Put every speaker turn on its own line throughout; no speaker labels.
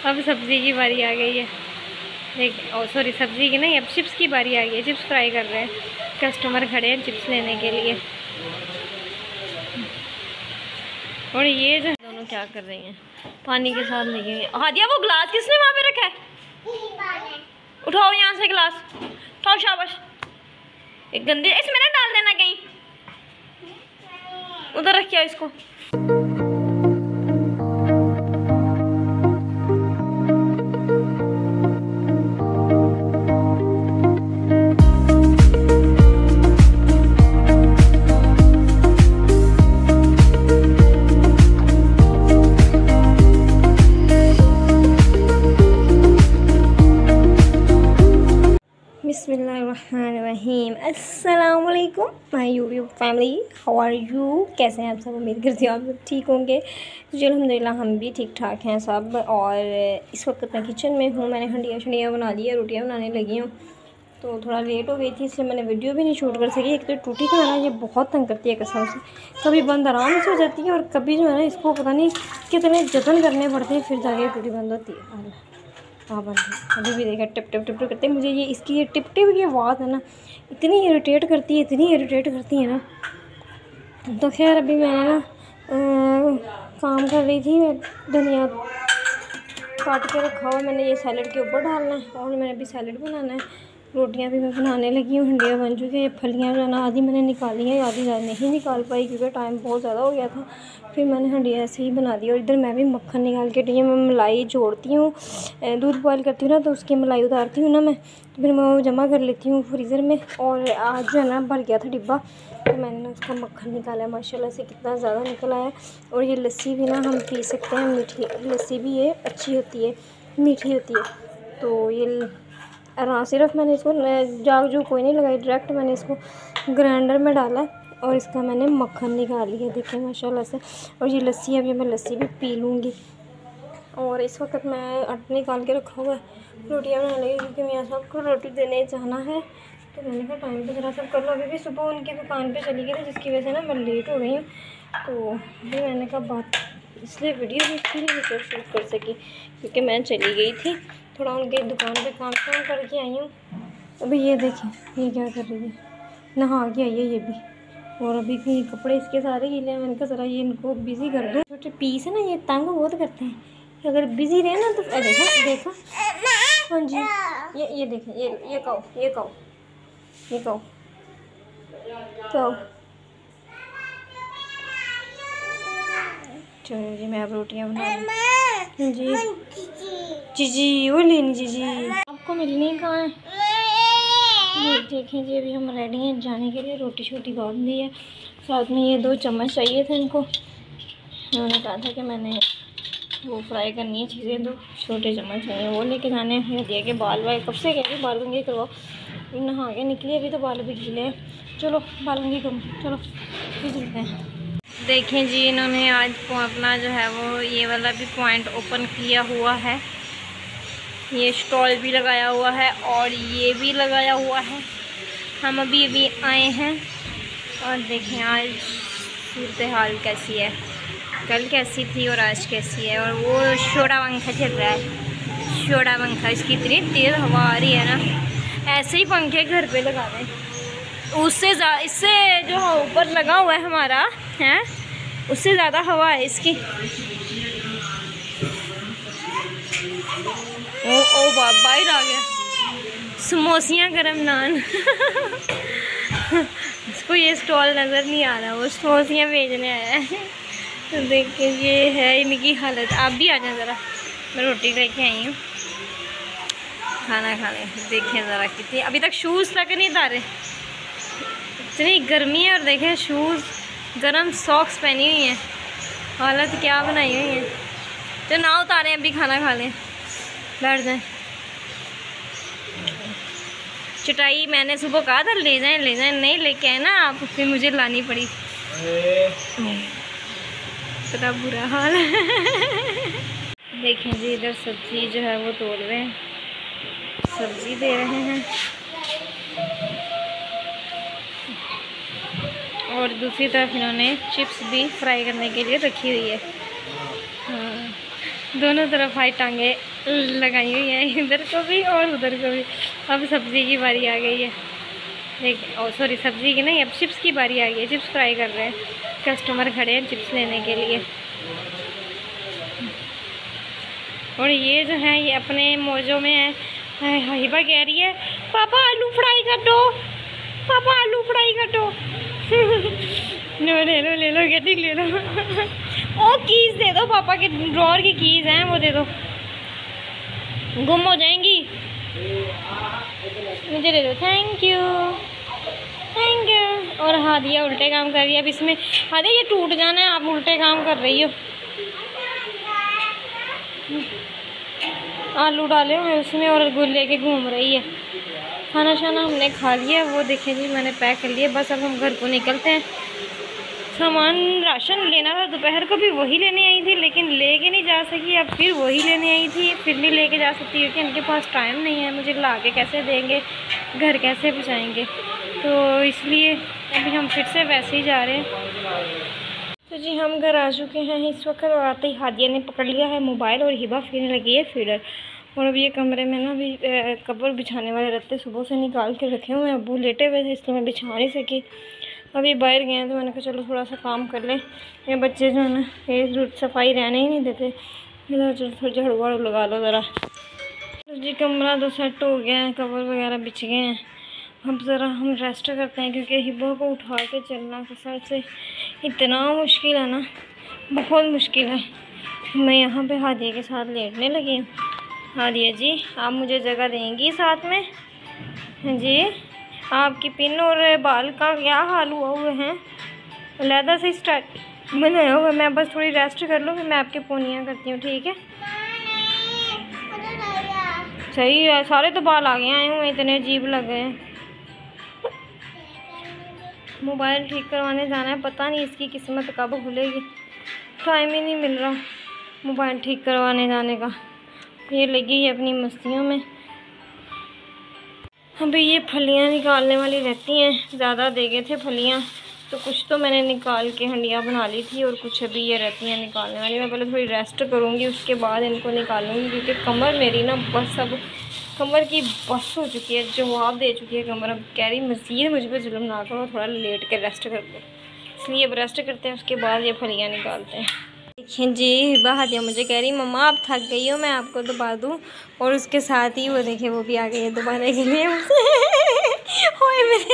अब सब्ज़ी की बारी आ गई है। एक सॉरी सब्ज़ी की नहीं, अब चिप्स की बारी आ गई है। चिप्स फ्राई कर रहे हैं, कस्टमर खड़े हैं चिप्स लेने के लिए। और ये जो दोनों क्या कर रही हैं, पानी के साथ लगी हुई। हादिया वो गिलास किसने वहाँ पे रखा है? उठाओ यहाँ से गिलास, उठाओ, शाबाश। एक गंदे इसमें ना डाल देना कहीं, उधर रखिए इसको। बिस्मिल्लाहिर्रहमानिर्रहीम। अस्सलाम वालेकुम my YouTube family, how are you? कैसे हैं आप सब? उम्मीद करती हूँ आप सब ठीक होंगे। तो चलो अल्हम्दुलिल्लाह हम भी ठीक ठाक हैं सब। और इस वक्त मैं किचन में हूँ। मैंने हंडियाँ बना ली है, रोटियाँ बनाने लगी हूँ। तो थोड़ा लेट हो गई थी, इसलिए मैंने वीडियो भी नहीं शूट कर सकी। एक तो टूटी खाना ये बहुत तंग करती है कसम से, कभी बंद आराम से हो जाती है और कभी जो है ना इसको पता नहीं कितने जतन करने पड़ते हैं, फिर जाके टूटी बंद होती है। हाँ बंद है, अभी भी देखा टिप टिप टिप टिप करते हैं। मुझे ये इसकी ये टिप टिप की आवाज़ है ना, इतनी इरिटेट करती है, इतनी इरिटेट करती है ना। तो खैर अभी मैंने ना काम कर रही थी, धनिया काट के रखा हुआ मैंने, ये सैलड के ऊपर डालना है और मैंने अभी सैलड बनाना है। रोटियां भी मैं बनाने लगी हूँ, हंडियाँ बन चुकी हैं। ये फलियाँ जो है ना आधी मैंने निकाली है, आधी नहीं निकाल पाई क्योंकि टाइम बहुत ज़्यादा हो गया था। फिर मैंने हंडियाँ ऐसे ही बना दी। और इधर मैं भी मक्खन निकाल के रही हूँ। मैं मलाई जोड़ती हूँ, दूध बॉयल करती हूँ ना, तो उसकी मलाई उतारती हूँ ना मैं, तो फिर मैं वो जमा कर लेती हूँ फ्रीज़र में। और आज जो है ना भर गया था डिब्बा, तो मैंने ना उसका मक्खन निकाला है। माशाल्लाह से कितना ज़्यादा निकला है। और ये लस्सी भी ना हम पी सकते हैं, मीठी लस्सी भी ये अच्छी होती है, मीठी होती है। तो ये सिर्फ मैंने इसको जाग जो कोई नहीं लगाई, डायरेक्ट मैंने इसको ग्राइंडर में डाला और इसका मैंने मक्खन निकाल लिया, देखिए माशाल्लाह से। और ये लस्सी अभी मैं लस्सी भी पी लूँगी। और इस वक्त मैं आटा निकाल के रखा हुआ है, रोटियाँ बनाने लगी क्योंकि मैं सब को रोटी देने जाना है। तो मैंने कहा टाइम पे ज़रा सब कर लो। अभी भी सुबह उनकी दुकान पे चली गई थी, जिसकी वजह से ना मैं लेट हो गई हूँ। तो अभी मैंने कहा बात इसलिए वीडियो भी इसीलिए शूट कर सकी क्योंकि मैं चली गई थी, थोड़ा उनके दुकान पे काम करके आई हूँ। अभी ये देखें ये क्या कर रही है, नहा के आई है ये भी। और अभी कपड़े इसके सारे गीले हैं। मैंने कहा ज़रा ये इनको बिज़ी कर दूँ। छोटे पीस है ना, ये तंग बहुत करते हैं, अगर बिज़ी रहे ना तो देखा देखा। हाँ जी, ये देखें, ये कहो, ये कहो, ये कहो, कहो। चलो जी मैं अब रोटियाँ बना रही जी। जी वो लेनी जी आपको मिलनी कहाँ है? ये देखें जी, अभी हम रेडी हैं जाने के लिए। रोटी छोटी बांध दी है, साथ में ये 2 चम्मच चाहिए थे इनको। उन्होंने कहा था कि मैंने वो फ्राई करनी है चीज़ें, 2 छोटे चम्मच चाहिए, वो लेके जाने हैं। दिया के बाल कब से कह रही बालूंगी करवाओ, नहा के निकली अभी तो बाल भी गीले हैं। चलो बालूंगी करूँ, चलो फिर चलते हैं। देखें जी इन्होंने आज अपना जो है वो ये वाला भी पॉइंट ओपन किया हुआ है। ये स्टॉल भी लगाया हुआ है और ये भी लगाया हुआ है। हम अभी आए हैं और देखें आज सूरत हाल कैसी है, कल कैसी थी और आज कैसी है। और वो छोटा पंखा चल रहा है, छोटा पंखा, इसकी इतनी तेज़ हवा आ रही है ना। ऐसे ही पंखे घर पे लगा दें, उससे इससे जो ऊपर लगा हुआ है हमारा है उससे ज़्यादा हवा है इसकी। ओ बाहर आ गया, समोसियाँ गरम नान। इसको ये स्टॉल नज़र नहीं आ रहा, वो समोसियाँ बेचने आया है। तो देखिए ये है इनकी हालत। आप भी आ जाए ज़रा, मैं रोटी लेके आई हूँ, खाना खाने। देखें ज़रा कितनी, अभी तक शूज़ तक नहीं उतारे, इतनी गर्मी है। और देखें शूज़ गरम, सॉक्स पहनी हुई हैं, हालत क्या बनाई हुई है। तो ना उतारें, अभी खाना खा लें, बैठ जाएं। चटाई मैंने सुबह कहा था ले जाएं, नहीं लेके आए ना आप, फिर मुझे लानी पड़ी। इतना बुरा हाल है। देखें जी इधर सब्जी जो है वो तोड़ रहे हैं, सब्जी दे रहे हैं। और दूसरी तरफ इन्होंने चिप्स भी फ्राई करने के लिए रखी हुई है। हाँ दोनों तरफ हाई टांगे लगाई हुई हैं, इधर को भी और उधर को भी। अब सब्ज़ी की बारी आ गई है, देख ओ सॉरी सब्ज़ी की नहीं, अब चिप्स की बारी आ गई है। चिप्स फ्राई कर रहे हैं, कस्टमर खड़े हैं चिप्स लेने के लिए। और ये जो है ये अपने मौजों में है। हिबा कह रही है पापा आलू फ्राई कर दो, पापा आलू फ्राई कर दो। ले लो कहती ले लो। ओ कीज़ दे दो, पापा के ड्रॉअर की कीज़ हैं वो दे दो, गुम हो जाएंगी। मुझे दे दो, थैंक यू थैंक यू। और हादिया उल्टे काम कर रही है। अब इसमें हादिया ये टूट जाना है, आप उल्टे काम कर रही हो। आलू डाले हुए उसमें और गुल्ले के घूम रही है। खाना शाना हमने खा लिया, वो देखें जी मैंने पैक कर लिया। बस अब हम घर को निकलते हैं। सामान राशन लेना था, दोपहर को भी वही लेने आई थी लेकिन लेके नहीं जा सकी। अब फिर वही लेने आई थी, फिर नहीं लेके जा सकती क्योंकि इनके पास टाइम नहीं है। मुझे ला के कैसे देंगे, घर कैसे पहुँचाएँगे, तो इसलिए अभी हम फिर से वैसे ही जा रहे हैं। तो जी हम घर आ चुके हैं इस वक्त, और आते ही हादिया ने पकड़ लिया है मोबाइल और हिबा फिरने लगी है फीडर। और अब ये कमरे में ना अभी कवर बिछाने वाले रत्ते सुबह से निकाल के रखे हुए हैं, अबू लेटे हुए थे इसलिए मैं बिछा नहीं सकी। अभी बाहर गए हैं तो मैंने कहा चलो थोड़ा सा काम कर लें। ये बच्चे जो है ना ये सफाई रहने ही नहीं देते, इधर चलो थोड़ा झाड़ू वाड़ू लगा लो ज़रा। तो जी कमरा तो सेट हो गया है, कवर वगैरह बिछ गए हैं। अब ज़रा हम रेस्ट करते हैं क्योंकि हिबा को उठा के चलना कसर से इतना मुश्किल है ना, बहुत मुश्किल है। मैं यहाँ पे हादिया के साथ लेटने लगी हूँ। हादिया जी आप मुझे जगह देंगी साथ में? जी आपकी पिन और बाल का क्या हाल हुए हैं? लहदा से स्टार्ट बनाया हुआ। मैं बस थोड़ी रेस्ट कर लूँ फिर मैं आपकी पोनियाँ करती हूँ, ठीक है? सही है, सारे तो बाल आगे आए हुए इतने अजीब लग गए हैं। मोबाइल ठीक करवाने जाना है, पता नहीं इसकी किस्मत कब खुलेगी, टाइम ही नहीं मिल रहा मोबाइल ठीक करवाने जाने का। ये लगी है अपनी मस्तियों में। अभी ये फलियाँ निकालने वाली रहती हैं, ज़्यादा दे गए थे फलियाँ तो कुछ तो मैंने निकाल के हंडिया बना ली थी और कुछ अभी ये रहती हैं निकालने वाली। मैं पहले थोड़ी रेस्ट करूँगी उसके बाद इनको निकालूँगी क्योंकि कमर मेरी ना बस अब कमर की बस हो चुकी है, जवाब दे चुकी है कमर। अब कह रही मज़ीद मुझ पर जुल्म ना करो, थोड़ा लेट के रेस्ट कर लो, इसलिए अब रेस्ट करते हैं उसके बाद ये फलियाँ निकालते हैं। देखिए जी हादिया मुझे कह रही मम्मा आप थक गई हो, मैं आपको दबा दूँ, और उसके साथ ही वो देखिए वो भी आ गई है दबाने के लिए मुझसे। ओए मेरे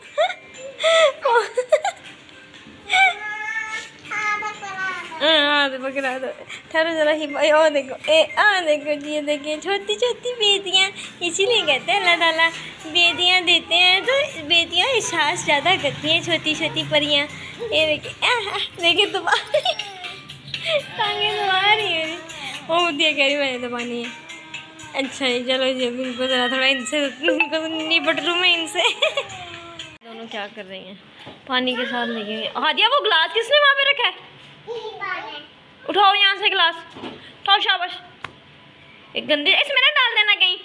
हाँ पकड़ा दो, ठहरो जरा ही भाई। और देखो देखो जी, ये देखिए छोटी छोटी बेटियाँ, इसीलिए कहते हैं अल्लाह ताला बेटियाँ देते हैं तो बेटियाँ एहसास ज़्यादा करती हैं, छोटी छोटी परियाँ। ये देखिए दबा टांगे दबा रही है, वो मुझे कह रही मैंने दबानी है। अच्छा जी चलो जी अभी इनको ज़रा थोड़ा इनसे निपट लूँ मैं इनसे। दोनों क्या कर रही हैं, पानी के साथ लगी हुई। हादिया वो ग्लास किसने वहाँ पे रखा है? उठाओ यहाँ से गिलास, उठाओ शाबाश। एक गंदे इसमें ना डाल देना कहीं,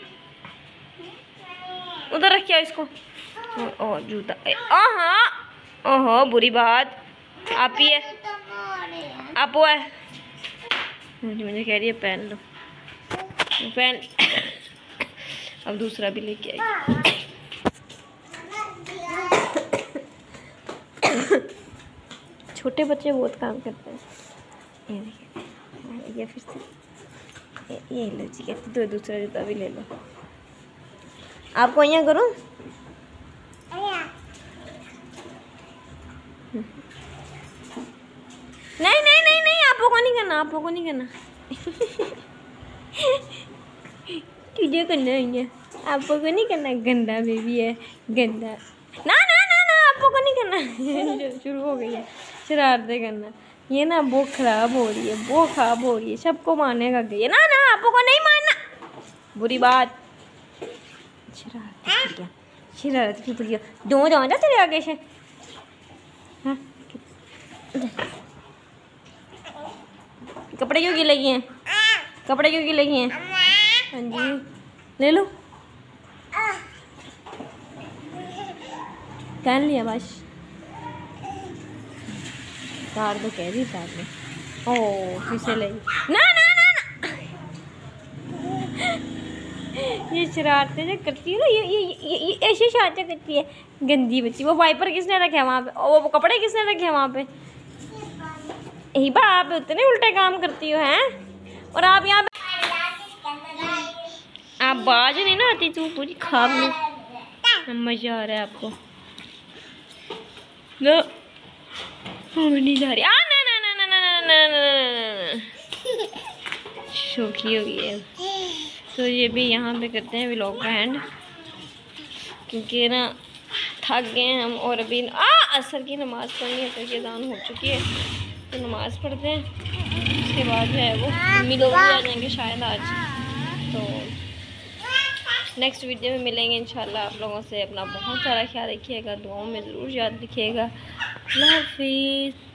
उधर रखिए इसको। ओ जूता, हाँ ओहो बुरी बात, आप ही है आप वो है। मुझे कह रही है पहन लो, पहन। अब दूसरा भी लेके आई। छोटे बच्चे बहुत काम करते हैं। ये देखिए ये फिर से ये लो जी, कहते दूसरा जूता भी ले लो। आपको यहाँ करूँ? नहीं नहीं नहीं नहीं आपको को नहीं करना, आपको को नहीं करना। तुझे करना है, आपको को नहीं करना। गंदा बेबी है गंदा। ना ना ना ना आपको को नहीं करना। शुरू हो गई है शरारतें करना। ये ना वो ख़राब हो रही है, वो ख़राब हो रही है, सबको मारने का गई है। ना ना आपको को नहीं मारना, बुरी बात। शरारत की बुरी दो जाओ जा तेरे आगे से। हाँ कपड़े क्यों गिले हैं, कपड़े क्यों गिले हैं? हाँ जी ले लो, पहन लिया बस। तार तो कह रही तार में। ओ फिर से ले ना ना ना ना ये शरारतें जो करती है ना, ये ऐसी शरारतें करती है, गंदी बच्ची। वो वाइपर किसने रखे हैं वहाँ पे? वो कपड़े किसने रखे हैं वहाँ पे? हिबा, आप उतने उल्टे काम करती हो हैं। और आप यहाँ पे आप बाज नहीं ना आती, तू पूरी खाब में मजा आ रहा है आपको। नहीं जा रही। ना ना ना ना ना ना ना, शौकी हो गई है। तो ये भी यहाँ पे करते हैं व्लॉग का एंड, क्योंकि ना थक गए हैं हम। और अभी असर की नमाज़ पढ़नी है, असर की अज़ान हो चुकी है, तो नमाज़ पढ़ते हैं। उसके बाद जो है वो मम्मी लोग भी आ जाएंगे शायद आज। तो नेक्स्ट वीडियो में मिलेंगे इंशाल्लाह। आप लोगों से अपना बहुत सारा ख्याल रखिएगा, दुआओं में ज़रूर याद रखिएगा। अल्लाह हाफिज़।